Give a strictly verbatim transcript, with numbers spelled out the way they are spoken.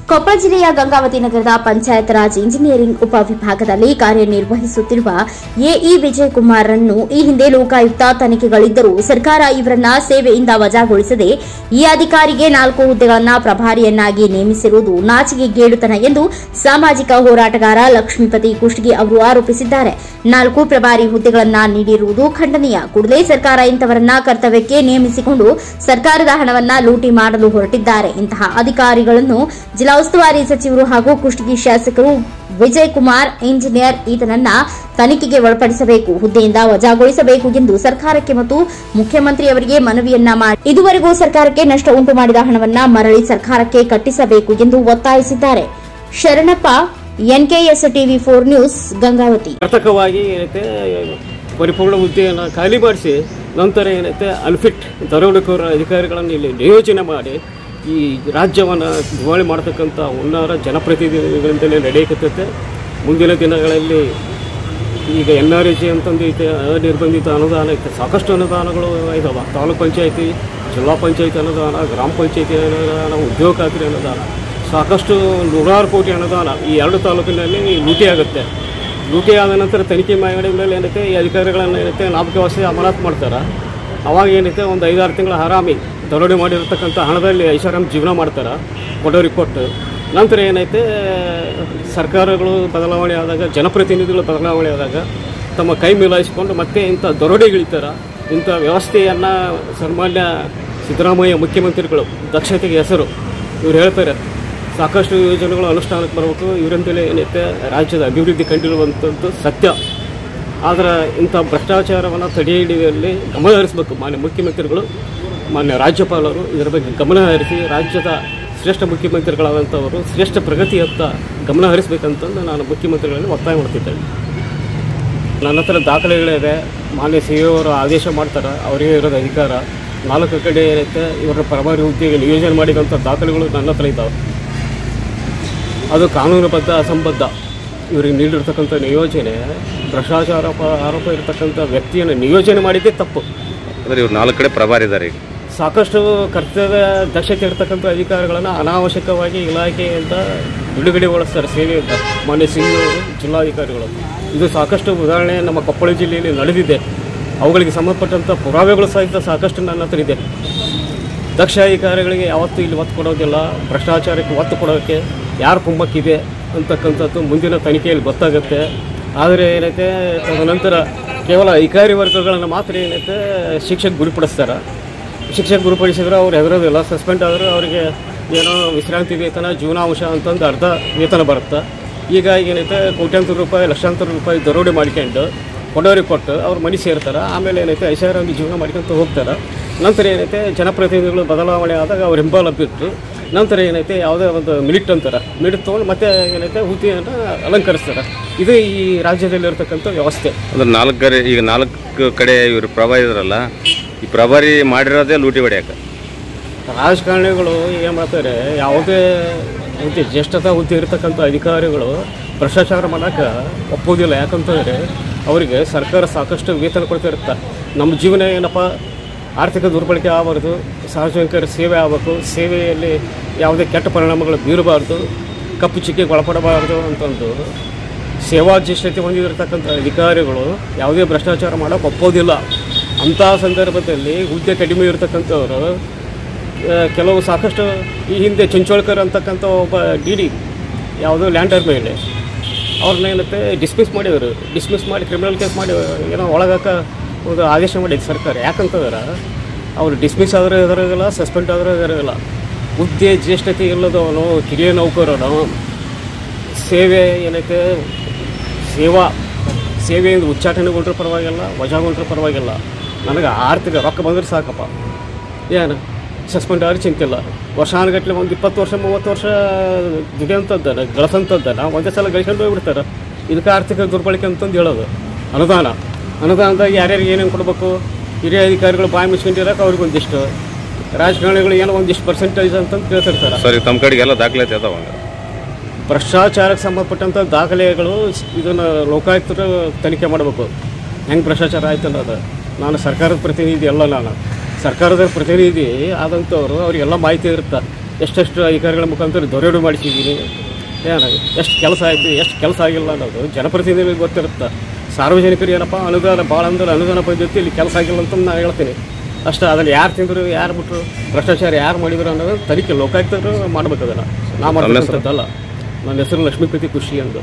ಕೊಪ್ಪಳ ಜಿಲ್ಲೆಯ ಗಂಗಾವತಿ ನಗರದ ಪಂಚಾಯತ್ ರಾಜ್ ಇಂಜಿನಿಯರಿಂಗ್ ಉಪವಿಭಾಗದಲ್ಲಿ ಕಾರ್ಯನಿರ್ವಹಿಸುತ್ತಿರುವ ಎಇ ವಿಜಯಕುಮಾರ್ ರನ್ನು ಈ ಹಿಂದೆ ಲೋಕಾಯುಕ್ತ ತನಿಖೆಗಳಿದ್ದರೂ ಸರ್ಕಾರ ಇವರನ್ನ ಸೇವೆಯಿಂದ ವಜಾಗೊಳಿಸದೆ ಈ ಅಧಿಕಾರಿಗೆ ನಾಲ್ಕು ಹುದ್ದೆಗಳನ್ನು ಪ್ರಭಾರಿಯನ್ನಾಗಿ ನೇಮಿಸಿರುವುದು ನಾಚಿಕೆಗೇಡುತನ ಎಂದು ಸಾಮಾಜಿಕ ಹೋರಾಟಗಾರ ಲಕ್ಷ್ಮೀಪತಿ ಕುಷ್ಟಗಿ ಅವರು ಆರೋಪಿಸಿದ್ದಾರೆ. ನಾಲ್ಕು ಪ್ರಭಾರಿ ಹುದ್ದೆಗಳನ್ನು ನೀಡಿರುವುದು ಖಂಡನೀಯ. ಕೂಡಲೇ ಸರ್ಕಾರ ಇಂಥವರನ್ನ ಕರ್ತವ್ಯಕ್ಕೆ ನೇಮಿಸಿಕೊಂಡು ಸರ್ಕಾರದ ಹಣವನ್ನ ಲೂಟಿ ಮಾಡಲು ಹೊರಟಿದ್ದಾರೆ. ಇಂತಹ ಅಧಿಕಾರಿಗಳನ್ನು ಜಿಲ್ಲಾ ಉಸ್ತುವಾರಿ ಸಚಿವರು ಹಾಗೂ ಕುಷ್ಟಗಿ ಶಾಸಕರು ವಿಜಯಕುಮಾರ್ ಇಂಜಿನಿಯರ್ ಈತನನ್ನ ತನಿಖೆಗೆ ಒಳಪಡಿಸಬೇಕು, ಹುದ್ದೆಯಿಂದ ವಜಾಗೊಳಿಸಬೇಕು ಎಂದು ಸರ್ಕಾರಕ್ಕೆ ಮತ್ತು ಮುಖ್ಯಮಂತ್ರಿಯವರಿಗೆ ಮನವಿಯನ್ನ ಮಾಡಿ ಇದುವರೆಗೂ ಸರ್ಕಾರಕ್ಕೆ ನಷ್ಟ ಉಂಟು ಮಾಡಿದ ಹಣವನ್ನ ಮರಳಿ ಸರ್ಕಾರಕ್ಕೆ ಕಟ್ಟಿಸಬೇಕು ಎಂದು ಒತ್ತಾಯಿಸಿದ್ದಾರೆ. Sharanappa, NKS TV four news, Gangavati. ಕರ್ತಕವಾಗಿ ಏನೈತೆ ಪರಿಪೂರ್ಣ ಹುದ್ದೆಯನ್ನು ಖಾಲಿ ಮಾಡಿಸಿ ನಂತರ ಏನೈತೆ ಅನ್ಫಿಟ್ ದರೋಡೆಕೋರ ಅಧಿಕಾರಿಗಳನ್ನು ಇಲ್ಲಿ ನಿಯೋಜನೆ ಮಾಡಿ ಈ ರಾಜ್ಯವನ್ನು ದಿವಾಳಿ ಮಾಡತಕ್ಕಂಥ ಉನ್ನಾರ ಜನಪ್ರತಿನಿಧಿಗಳಿಂದಲೇ ನಡೆಯಕತ್ತೈತೆ. ಮುಂದಿನ ದಿನಗಳಲ್ಲಿ ಈಗ ಎನ್ ಆರ್ ಎ ಜಿ ಅಂತಂದು ಐತೆ, ಅನಿರ್ಬಂಧಿತ ಅನುದಾನ ಐತೆ, ಸಾಕಷ್ಟು ಅನುದಾನಗಳು ಇದಾವೆ. ತಾಲೂಕ್ ಪಂಚಾಯತಿ, ಜಿಲ್ಲಾ ಪಂಚಾಯತಿ ಅನುದಾನ, ಗ್ರಾಮ ಪಂಚಾಯತಿ ಅನುದಾನ, ಉದ್ಯೋಗ ಖಾತ್ರಿ ಅನುದಾನ, ಸಾಕಷ್ಟು ನೂರಾರು ಕೋಟಿ ಅನುದಾನ ಈ ಎರಡು ತಾಲೂಕಿನಲ್ಲಿ ಲೂಟಿ ಆಗುತ್ತೆ. ಲೂಟಿ ಆದ ನಂತರ ತನಿಖೆ ಮಾಡಿದ ಮೇಲೆ ಏನೈತೆ ಈ ಅಧಿಕಾರಿಗಳನ್ನು ಏನೈತೆ ನಾಮಕಾವಸ್ಥೆ ಅಮಾನತು ಮಾಡ್ತಾರೆ. ಅವಾಗ ಏನೈತೆ ಒಂದು ಐದಾರು ತಿಂಗಳ ಆರಾಮಿ ದರೋಡೆ ಮಾಡಿರ್ತಕ್ಕಂಥ ಹಣದಲ್ಲಿ ಐಷಾರಾಮ್ ಜೀವನ ಮಾಡ್ತಾರೆ, ಕೊಡೋ ರಿಪೋರ್ಟ್. ನಂತರ ಏನೈತೆ ಸರ್ಕಾರಗಳು ಬದಲಾವಣೆ ಆದಾಗ, ಜನಪ್ರತಿನಿಧಿಗಳು ಬದಲಾವಣೆ ಆದಾಗ ತಮ್ಮ ಕೈ ಮಿಲಾಯಿಸಿಕೊಂಡು ಮತ್ತೆ ಇಂಥ ದರೋಡೆಗಿಳಿತಾರೆ. ಇಂಥ ವ್ಯವಸ್ಥೆಯನ್ನು ಸನ್ಮಾನ್ಯ ಸಿದ್ದರಾಮಯ್ಯ ಮುಖ್ಯಮಂತ್ರಿಗಳು ದಕ್ಷತೆಗೆ ಹೆಸರು ಇವ್ರು ಹೇಳ್ತಾರೆ. ಸಾಕಷ್ಟು ಯೋಜನೆಗಳು ಅನುಷ್ಠಾನಕ್ಕೆ ಬರಬೇಕು, ಇವರಿಂದಲೇ ಏನೈತೆ ರಾಜ್ಯದ ಅಭಿವೃದ್ಧಿ ಕಂಡಿರುವಂಥದ್ದು ಸತ್ಯ. ಆದರೆ ಇಂಥ ಭ್ರಷ್ಟಾಚಾರವನ್ನು ತಡೆ ಹಿಡಿಯುವಲ್ಲಿ ಗಮನ ಹರಿಸಬೇಕು ಮಾನ್ಯ ಮುಖ್ಯಮಂತ್ರಿಗಳು, ಮಾನ್ಯ ರಾಜ್ಯಪಾಲರು. ಇದರ ಬಗ್ಗೆ ಗಮನ ಹರಿಸಿ ರಾಜ್ಯದ ಶ್ರೇಷ್ಠ ಮುಖ್ಯಮಂತ್ರಿಗಳಾದಂಥವರು ಶ್ರೇಷ್ಠ ಪ್ರಗತಿಯತ್ತ ಗಮನ ಹರಿಸಬೇಕಂತಂದು ನಾನು ಮುಖ್ಯಮಂತ್ರಿಗಳಲ್ಲಿ ಒತ್ತಾಯ ಮಾಡ್ತಿದ್ದೇನೆ. ನನ್ನ ಹತ್ರ ದಾಖಲೆಗಳಿದೆ. ಮಾನ್ಯ ಸಿ ಇ ಅವರು ಆದೇಶ ಮಾಡ್ತಾರೆ, ಅವರಿಗೆ ಇರೋದು ಅಧಿಕಾರ. ನಾಲ್ಕು ಕಡೆ ಏನೈತೆ ಇವರ ಪ್ರಭಾರಿ ಹುದ್ದೆಗೆ ನಿಯೋಜನೆ ಮಾಡಿದಂಥ ದಾಖಲೆಗಳು ನನ್ನ ಹತ್ರ ಇದ್ದಾವೆ. ಅದು ಕಾನೂನುಬದ್ಧ ಅಸಂಬದ್ಧ. ಇವರಿಗೆ ನೀಡಿರ್ತಕ್ಕಂಥ ನಿಯೋಜನೆ ಭ್ರಷ್ಟಾಚಾರ ಆರೋಪ ಇರತಕ್ಕಂಥ ವ್ಯಕ್ತಿಯನ್ನು ನಿಯೋಜನೆ ಮಾಡಿದ್ದೇ ತಪ್ಪು. ಅಂದರೆ ಇವ್ರು ನಾಲ್ಕು ಕಡೆ ಪ್ರಭಾರಿ ಇದ್ದಾರೆ. ಈಗ ಸಾಕಷ್ಟು ಕರ್ತವ್ಯ ದಕ್ಷತೆ ಇರತಕ್ಕಂಥ ಅಧಿಕಾರಿಗಳನ್ನು ಅನಾವಶ್ಯಕವಾಗಿ ಇಲಾಖೆಯಿಂದ ಬಿಡುಗಡೆಗೊಳಿಸ್ತಾರೆ ಸೇವೆಯಿಂದ ಮಾನ್ಯ ಸಿ ಇ ಅವರು, ಜಿಲ್ಲಾಧಿಕಾರಿಗಳು. ಇದು ಸಾಕಷ್ಟು ಉದಾಹರಣೆ ನಮ್ಮ ಕೊಪ್ಪಳ ಜಿಲ್ಲೆಯಲ್ಲಿ ನಡೆದಿದೆ. ಅವುಗಳಿಗೆ ಸಂಬಂಧಪಟ್ಟಂಥ ಪುರಾವೆಗಳು ಸಹಿತ ಸಾಕಷ್ಟು ನನ್ನ ಹತ್ರ ಇದೆ. ದಕ್ಷ ಅಧಿಕಾರಿಗಳಿಗೆ ಯಾವತ್ತೂ ಇಲ್ಲಿ ಒತ್ತು ಕೊಡೋದಿಲ್ಲ. ಭ್ರಷ್ಟಾಚಾರಕ್ಕೆ ಒತ್ತು ಕೊಡೋಕ್ಕೆ ಯಾರು ಕುಮ್ಮಕ್ಕಿದೆ ಅಂತಕ್ಕಂಥದ್ದು ಮುಂದಿನ ತನಿಖೆಯಲ್ಲಿ ಗೊತ್ತಾಗುತ್ತೆ. ಆದರೆ ಏನೈತೆ ತದನಂತರ ಕೇವಲ ಅಧಿಕಾರಿ ವರ್ಗಗಳನ್ನು ಮಾತ್ರ ಏನೈತೆ ಶಿಕ್ಷಕ ಗುರಿಪಡಿಸ್ತಾರೆ. ಶಿಕ್ಷಕ ಗುರಿಪಡಿಸಿದ್ರೆ ಅವ್ರು ಹೆದರೋದಿಲ್ಲ. ಸಸ್ಪೆಂಡ್ ಆದರೂ ಅವರಿಗೆ ಏನೋ ವಿಶ್ರಾಂತಿ ವೇತನ, ಜೀವನಾಂಶ ಅಂತಂದು ಅರ್ಧ ವೇತನ ಬರುತ್ತೆ. ಈಗ ಏನೈತೆ ಕೋಟ್ಯಾಂತರ ರೂಪಾಯಿ, ಲಕ್ಷಾಂತರ ರೂಪಾಯಿ ದರೋಡೆ ಮಾಡ್ಕೊಂಡು ಕೊಡೋರಿಗೆ ಕೊಟ್ಟು ಅವ್ರು ಮನೆ ಸೇರ್ತಾರೆ. ಆಮೇಲೆ ಏನೈತೆ ಐಷಾರಾಮಿ ಜೀವನ ಮಾಡ್ಕೊಂತ ಹೋಗ್ತಾರೆ. ನಂತರ ಏನೈತೆ ಜನಪ್ರತಿನಿಧಿಗಳು ಬದಲಾವಣೆ ಆದಾಗ ಅವ್ರು ಹಿಂಬಾಲ ಬಿಟ್ಟು ನಂತರ ಏನೈತೆ ಯಾವುದೇ ಒಂದು ಮಿನಿಟ್ ಅಂತಾರೆ, ಮಿನಿಟ್ ತೊಗೊಂಡು ಮತ್ತೆ ಏನೈತೆ ಹುದ್ದೆಯನ್ನು ಅಲಂಕರಿಸ್ತಾರೆ. ಇದು ಈ ರಾಜ್ಯದಲ್ಲಿ ಇರತಕ್ಕಂಥ ವ್ಯವಸ್ಥೆ. ಅಂದ್ರೆ ನಾಲ್ಕು ಕಡೆ ಈಗ ನಾಲ್ಕು ಕಡೆ ಇವರು ಪ್ರಭಾರಿ ಇದ್ರಲ್ಲ, ಈ ಪ್ರಭಾರಿ ಮಾಡಿರೋದೇ ಲೂಟಿ ಹೊಡೆಯಕ್ಕೆ. ರಾಜಕಾರಣಿಗಳು ಏನು ಮಾಡ್ತಾರೆ, ಯಾವುದೇ ಹುದ್ದೆ ಜ್ಯೇಷ್ಠತಾ ಹುದ್ದೆ ಇರತಕ್ಕಂಥ ಅಧಿಕಾರಿಗಳು ಭ್ರಷ್ಟಾಚಾರ ಮಾಡೋಕ್ಕೆ ಒಪ್ಪೋದಿಲ್ಲ. ಯಾಕಂತಂದರೆ ಅವರಿಗೆ ಸರ್ಕಾರ ಸಾಕಷ್ಟು ವೇತನ ಕೊಡ್ತಾ ಇರುತ್ತೆ. ನಮ್ಮ ಜೀವನ ಏನಪ್ಪ, ಆರ್ಥಿಕ ದುರ್ಬಳಕೆ ಆಗಬಾರ್ದು, ಸಾರ್ವಜನಿಕರ ಸೇವೆ ಆಗಬೇಕು, ಸೇವೆಯಲ್ಲಿ ಯಾವುದೇ ಕೆಟ್ಟ ಪರಿಣಾಮಗಳು ಬೀರಬಾರ್ದು, ಕಪ್ಪು ಚಿಕ್ಕಿಗೆ ಒಳಪಡಬಾರ್ದು ಅಂತಂದು ಸೇವಾ ಜ್ಯೇಷ್ಠತೆ ಹೊಂದಿರತಕ್ಕಂಥ ಅಧಿಕಾರಿಗಳು ಯಾವುದೇ ಭ್ರಷ್ಟಾಚಾರ ಮಾಡೋಕ್ಕೆ ಒಪ್ಪೋದಿಲ್ಲ. ಅಂಥ ಸಂದರ್ಭದಲ್ಲಿ ಹುದ್ದೆ ಕಡಿಮೆ ಇರತಕ್ಕಂಥವರು ಕೆಲವು ಸಾಕಷ್ಟು ಈ ಹಿಂದೆ ಚಂಚೋಳ್ಕರ್ ಅಂತಕ್ಕಂಥ ಒಬ್ಬ ಡಿ ಡಿ ಯಾವುದೋ ಲ್ಯಾಂಡರ್ ಮೇಲೆ ಅವ್ರನ್ನ ಏನಂತೆ ಡಿಸ್ಮಿಸ್ ಮಾಡಿದರು. ಡಿಸ್ಮಿಸ್ ಮಾಡಿ ಕ್ರಿಮಿನಲ್ ಕೇಸ್ ಮಾಡಿ ಏನೋ ಒಳಗಾಕ ಒಂದು ಆದೇಶ ಮಾಡಿದ್ದು ಸರ್ಕಾರ. ಯಾಕಂತಂದ್ರೆ ಅವರು ಡಿಸ್ಮಿಸ್ ಆದರೂ ಇರೋದಿಲ್ಲ, ಸಸ್ಪೆಂಡ್ ಆದರೂ ಇರೋದಿಲ್ಲ. ಹುದ್ದೆ ಜ್ಯೇಷ್ಠತೆ ಇಲ್ಲದವನು, ಕಿರಿಯ ನೌಕರನು, ಸೇವೆ ಏನೈತೆ ಸೇವಾ ಸೇವೆಯಿಂದ ಉಚ್ಚಾಟನೆಗೊಂಡ್ರೂ ಪರವಾಗಿಲ್ಲ, ವಜಾಗೊಂಡ್ರೂ ಪರವಾಗಿಲ್ಲ. ನನಗೆ ಆರ್ಥಿಕ ರೊಕ್ಕ ಬಂದರೆ ಸಾಕಪ್ಪ, ಏನು ಸಸ್ಪೆಂಡ್ ಆದ್ರೆ ಚಿಂತಿಲ್ಲ. ವರ್ಷಾನುಗಟ್ಟಲೆ ಒಂದು ಇಪ್ಪತ್ತು ವರ್ಷ ಮೂವತ್ತು ವರ್ಷ ದುಡಿಯೋಂಥದ್ದಲ್ಲ, ಗಳಿಸೋಂಥದ್ದಲ್ಲ, ಒಂದೇ ಸಲ ಗಳಿಸ್ಕೊಂಡು ಹೋಗ್ಬಿಡ್ತಾರೆ. ಇದಕ್ಕೆ ಆರ್ಥಿಕ ದುರ್ಬಳಕೆ ಅಂತಂದು ಹೇಳೋದು. ಅನುದಾನ ಅನುದಾನದಾಗ ಯಾರ್ಯಾರಿಗೆ ಏನೇನು ಕೊಡಬೇಕು, ಹಿರಿಯ ಅಧಿಕಾರಿಗಳು ಬಾಯಿ ಮುಚ್ಕೊಂಡಿರೋಕೆ ಅವ್ರಿಗೆ ಒಂದಿಷ್ಟು, ರಾಜಕಾರಣಿಗಳು ಏನೋ ಒಂದಿಷ್ಟು ಪರ್ಸೆಂಟೇಜ್ ಅಂತಂದು ಕೇಳ್ತಿರ್ತಾರೆ. ಸರಿ, ತಮ್ಮ ಕಡೆಗೆ ಎಲ್ಲ ದಾಖಲಾತಿ ಅದಾವ. ಭ್ರಷ್ಟಾಚಾರಕ್ಕೆ ಸಂಬಂಧಪಟ್ಟಂಥ ದಾಖಲೆಗಳು ಇದನ್ನು ಲೋಕಾಯುಕ್ತರು ತನಿಖೆ ಮಾಡಬೇಕು. ಹೆಂಗೆ ಭ್ರಷ್ಟಾಚಾರ ಆಯ್ತು ಅನ್ನೋದು. ನಾನು ಸರ್ಕಾರದ ಪ್ರತಿನಿಧಿ ಅಲ್ಲ, ನಾನು ಸರ್ಕಾರದ ಪ್ರತಿನಿಧಿ ಆದಂಥವ್ರು ಅವರಿಗೆಲ್ಲ ಮಾಹಿತಿ ಇರುತ್ತೆ. ಎಷ್ಟೆಷ್ಟು ಅಧಿಕಾರಿಗಳ ಮುಖಾಂತರ ದೊರೆಡು ಮಾಡಿಸಿದ್ದೀನಿ. ಏನಾಗಿ ಎಷ್ಟು ಕೆಲಸ ಆಯಿತು ಎಷ್ಟು ಕೆಲಸ ಆಗಿಲ್ಲ ಅನ್ನೋದು ಜನಪ್ರತಿನಿಧಿಗಳಿಗೆ ಗೊತ್ತಿರುತ್ತೆ. ಸಾರ್ವಜನಿಕರು ಏನಪ್ಪ ಅನುದಾನ ಭಾಳ ಅಂದ್ರೆ ಅನುದಾನ ಪದ್ಧತಿ ಇಲ್ಲಿ ಕೆಲಸ ಆಗಿಲ್ಲ ಅಂತ ನಾನು ಹೇಳ್ತೀನಿ ಅಷ್ಟೇ. ಅದನ್ನು ಯಾರು ತಿಂದರು ಯಾರು ಬಿಟ್ಟರು ಭ್ರಷ್ಟಾಚಾರ ಯಾರು ಮಾಡಿದ್ರು ಅನ್ನೋದು ತನಿಖೆ ಲೋಕಾಯುಕ್ತರು ಮಾಡ್ಬೇಕು. ಅದನ್ನು ನಾ ಮಾಡ್ತಕ್ಕಂಥದ್ದಲ್ಲ. ನನ್ನ ಹೆಸರು ಲಕ್ಷ್ಮೀಪತಿ ಖುಷಿ ಅಂತ.